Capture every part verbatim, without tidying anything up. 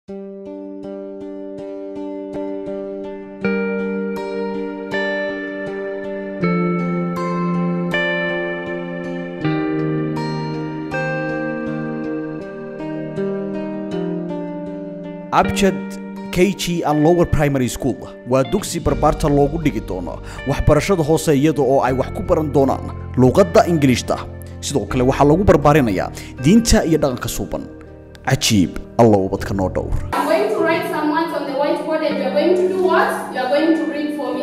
Abjad K G and Lower Primary School waa dugsi barbaarta loogu dhigi doono waxbarashada hoose iyada oo ay wax ku baran doonaan luqadda Ingiriishta sidoo kale waxa lagu barbaarinayaa diinta iyo dhaqanka suuban cajiib Allah ubadka noo dhowr. I'm going to write some words on the whiteboard and you're going to do what? You're going to read for me.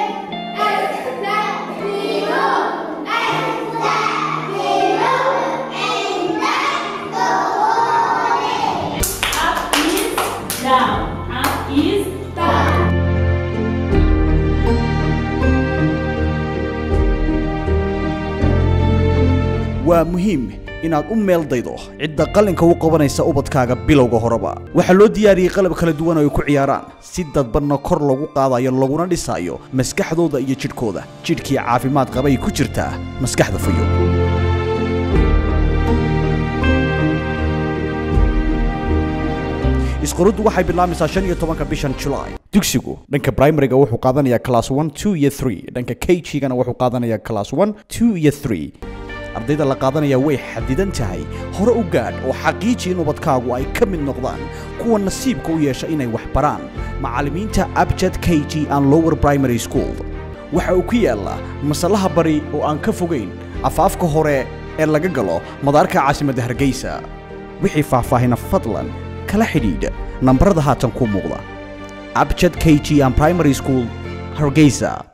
Down. Up is down. waa muhiim inaad u meel daydo cidda qalinka u qabanaysa ubadkaaga bilowga horeba waxa loo diyaariyay qalab kala duwan oo ay ku ciyaaraan si dadbanna kor lagu qaadayo laguna dhisayo maskaxdooda iyo jidhkooda jidhkii caafimaad qaba ay ku jirtaa maskaxda fayo. isqoradu waxay bilaamaysaa shan iyo tobanka bishan July. dugsigu dhanka primaryga wuxuu qaadanayaa class one, two iyo three, dhanka K G-gana wuxuu qaadanayaa class one, two iyo three. ardayda la qaadanaya way xadidan tahay hore u gaadh oo xaqiiji in ubadkaagu ay ka mid noqdaan kuwa nasiibka u yeesha inay wax baraan macallimiinta Abjad K G and Lower Primary School. waxa uu ku yaalaa masalaha bari oo aan ka fogeyn afaafka hore ee laga galo madaarka caasimadda Hargeisa. wixii faahfaahina fadlan kala xidhiidha nambarada haatan ku muuqda. Abjad K G and Primary School, Hargeisa.